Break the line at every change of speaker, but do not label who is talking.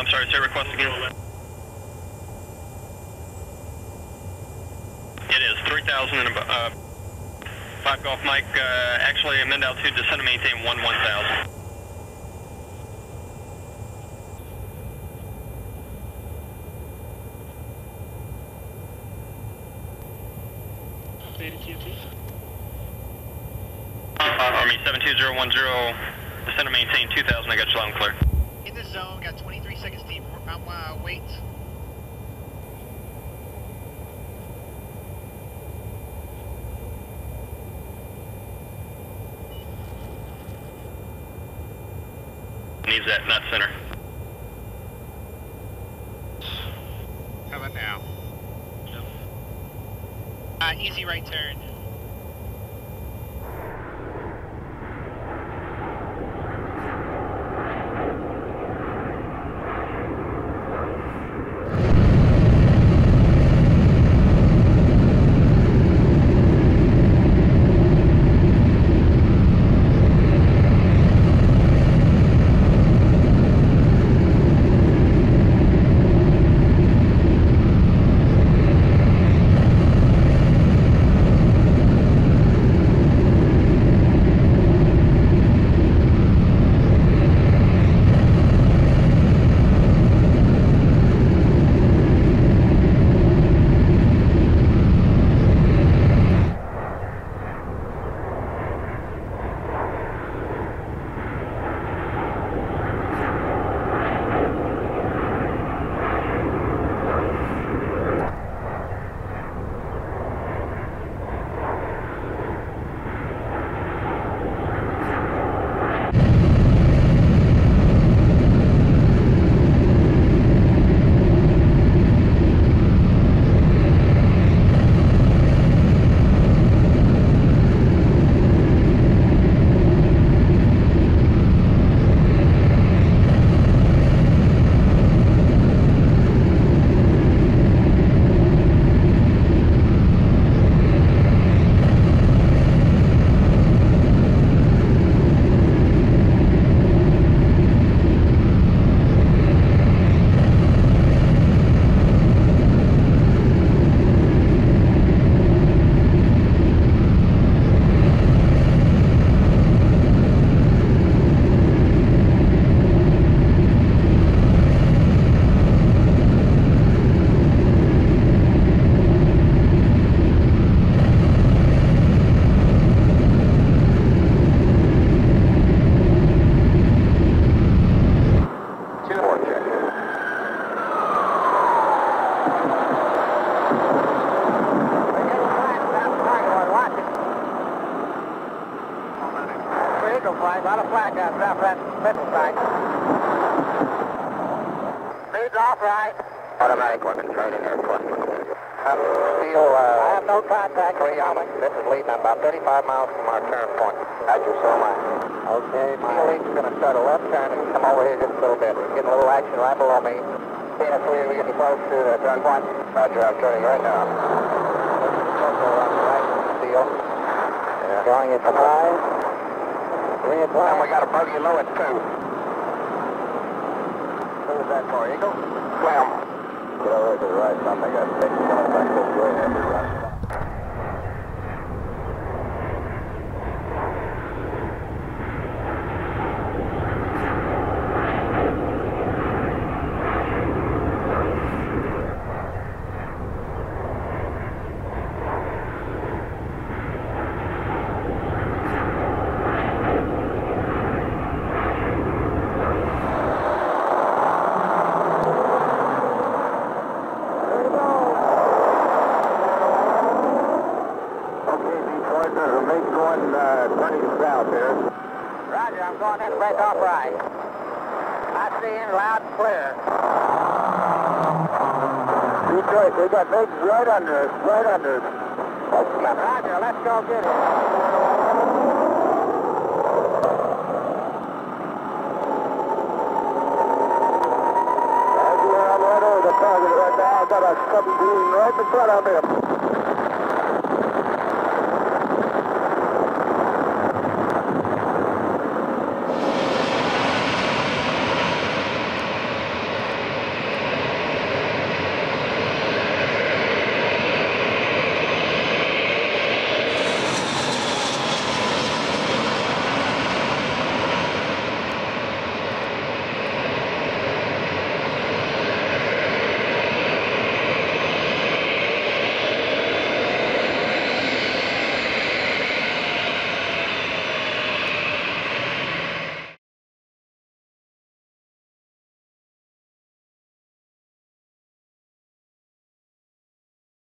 I'm sorry, say request again. It is 3,000 and 5 Golf Mike, actually amend altitude, descend and maintain 1,000. Army 72010, descend and maintain 2,000, I got you loud and clear.
In the zone, got 23 seconds deep, wait.
Needs that, not center.
How about now? Easy right turn.
Automatic working, training airport. I have no contact for Wyoming. This is leading about 35 miles from our turn point. Roger, so am I. Okay, lead's going to start a left turn and come over here just a little bit. We're getting a little action right below me. Seeing if we're getting close to the turn point. Roger, I'm turning right now. Steel. Yeah. Going at 5. 3 o'clock. And we got a bogey low at 2. Who was that for, Eagle? Slam. Get over to the right, something got taken back this way and every run. Roger, I'm going in to break off right. I see him loud and clear. Detroit, they got bigs right under us, right under us. Roger, let's go get him. Roger, I'm right over the target right now. I got a 17 right in front of him.